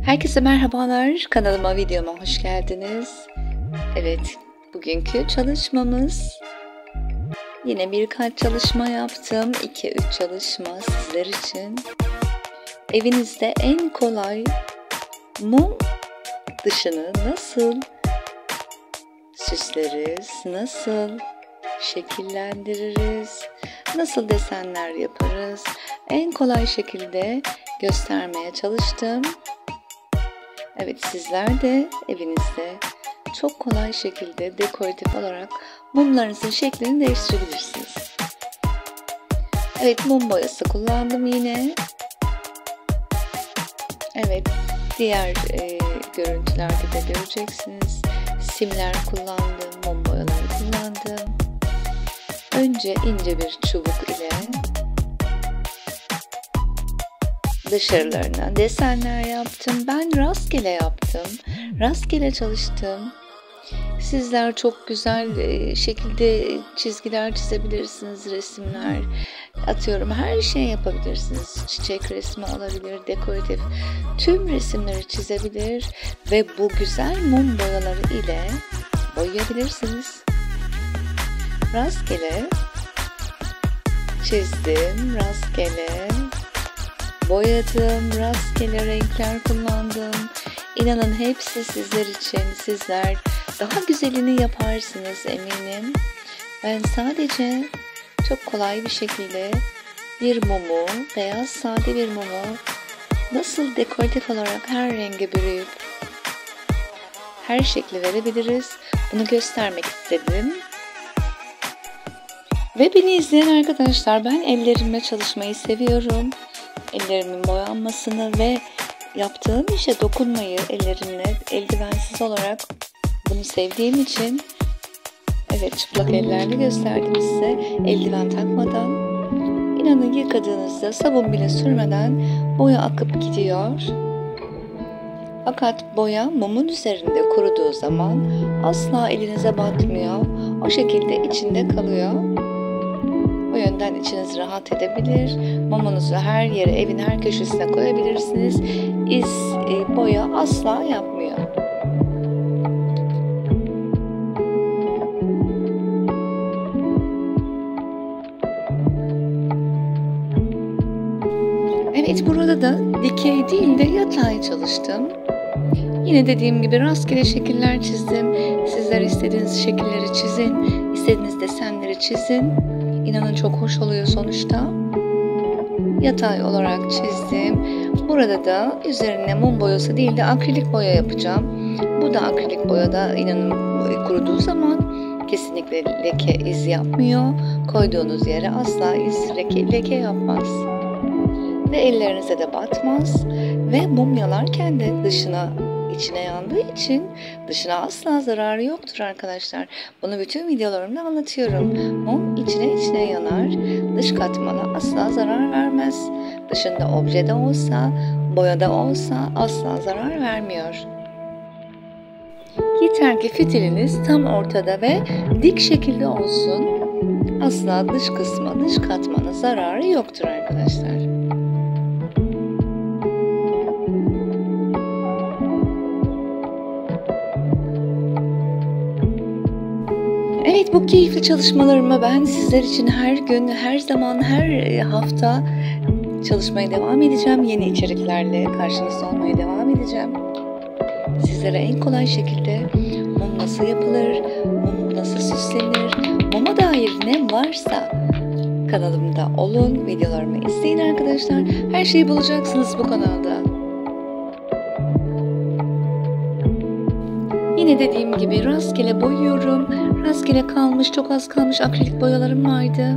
Herkese merhabalar, kanalıma, videoma hoş geldiniz. Evet, bugünkü çalışmamız yine birkaç çalışma yaptım. 2-3 çalışma sizler için. Evinizde en kolay mum dışını nasıl süsleriz, nasıl şekillendiririz, nasıl desenler yaparız, en kolay şekilde göstermeye çalıştım. Evet, sizler de evinizde çok kolay şekilde dekoratif olarak mumlarınızın şeklini değiştirebilirsiniz. Evet, mum boyası kullandım yine. Evet, diğer görüntülerde de göreceksiniz. Simler kullandım, mum boyaları kullandım. Önce ince bir çubuk ile dışarılarına desenler yaptım. Ben rastgele yaptım. Rastgele çalıştım. Sizler çok güzel şekilde çizgiler çizebilirsiniz, resimler. Atıyorum, her şey yapabilirsiniz. Çiçek resmi alabilir, dekoratif tüm resimleri çizebilir ve bu güzel mum boyaları ile boyayabilirsiniz. Rastgele çizdim, rastgele boyadım, rastgele renkler kullandım. İnanın hepsi sizler için. Sizler daha güzelini yaparsınız eminim. Ben sadece çok kolay bir şekilde bir mumu, beyaz sade bir mumu nasıl dekoratif olarak her renge bürüyüp her şekli verebiliriz, bunu göstermek istedim. Ve beni izleyen arkadaşlar, ben ellerimle çalışmayı seviyorum. Ellerimin boyanmasını ve yaptığım işe dokunmayı ellerimle, eldivensiz olarak bunu sevdiğim için evet, çıplak ellerle gösterdim size, eldiven takmadan. İnanın yıkadığınızda sabun bile sürmeden boya akıp gidiyor. Fakat boya mumun üzerinde kuruduğu zaman asla elinize batmıyor. O şekilde içinde kalıyor. O yönden içiniz rahat edebilir. Mumunuzu her yere, evin her köşesine koyabilirsiniz. Boya asla yapmıyor. Evet, burada da dikey değil de yatay çalıştım. Yine dediğim gibi rastgele şekiller çizdim. Sizler istediğiniz şekilleri çizin, istediğiniz desenleri çizin. İnanın çok hoş oluyor sonuçta. Yatay olarak çizdim. Burada da üzerine mum boyası değil de akrilik boya yapacağım. Bu da akrilik boyada inanın kuruduğu zaman kesinlikle leke, iz yapmıyor. Koyduğunuz yere asla iz, leke yapmaz. Ve ellerinize de batmaz. Ve mum yanarken de içine yandığı için dışına asla zararı yoktur arkadaşlar. Bunu bütün videolarımda anlatıyorum. Mum içine yanar. Dış katmana asla zarar vermez. Dışında objede olsa, boyada olsa asla zarar vermiyor. Yeter ki fitiliniz tam ortada ve dik şekilde olsun. Asla dış kısma, dış katmana zararı yoktur arkadaşlar. Evet, bu keyifli çalışmalarımı ben sizler için her gün, her zaman, her hafta çalışmaya devam edeceğim. Yeni içeriklerle karşınızda olmaya devam edeceğim. Sizlere en kolay şekilde mum nasıl yapılır, mum nasıl süslenir, muma dair ne varsa kanalımda olun, videolarımı izleyin arkadaşlar. Her şeyi bulacaksınız bu kanalda. Yine dediğim gibi rastgele boyuyorum. Rastgele kalmış, çok az kalmış akrilik boyalarım vardı.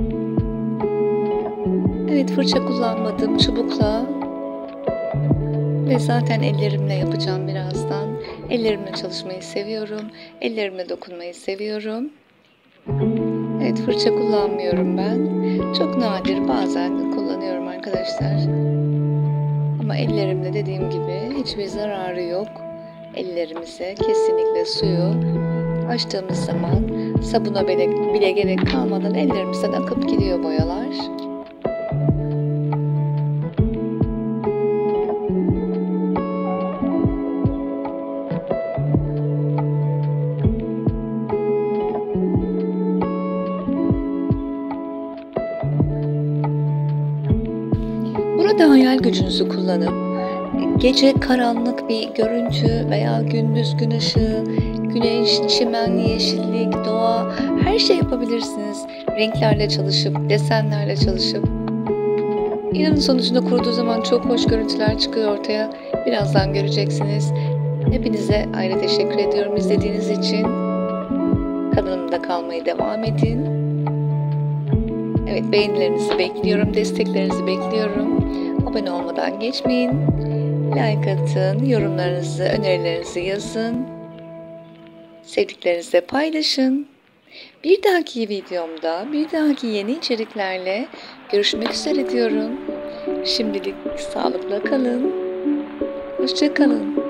Evet, fırça kullanmadım, çubukla. Ve zaten ellerimle yapacağım birazdan. Ellerimle çalışmayı seviyorum. Ellerimle dokunmayı seviyorum. Evet, fırça kullanmıyorum ben. Çok nadir bazen kullanıyorum arkadaşlar. Ama ellerimle dediğim gibi hiçbir zararı yok. Ellerimize kesinlikle suyu açtığımız zaman sabuna bile gerek kalmadan ellerimizden akıp gidiyor boyalar. Burada hayal gücünüzü kullanıp gece karanlık bir görüntü veya gündüz gün ışığı, güneş, çimen, yeşillik, doğa, her şey yapabilirsiniz. Renklerle çalışıp, desenlerle çalışıp. İnanın sonucunda kuruduğu zaman çok hoş görüntüler çıkıyor ortaya. Birazdan göreceksiniz. Hepinize ayrı teşekkür ediyorum izlediğiniz için. Kanalımda kalmaya devam edin. Evet, beğenilerinizi bekliyorum, desteklerinizi bekliyorum. Abone olmadan geçmeyin. Like atın, yorumlarınızı, önerilerinizi yazın. Sevdiklerinizle paylaşın. Bir dahaki videomda, bir dahaki yeni içeriklerle görüşmek üzere diyorum. Şimdilik sağlıkla kalın. Hoşça kalın.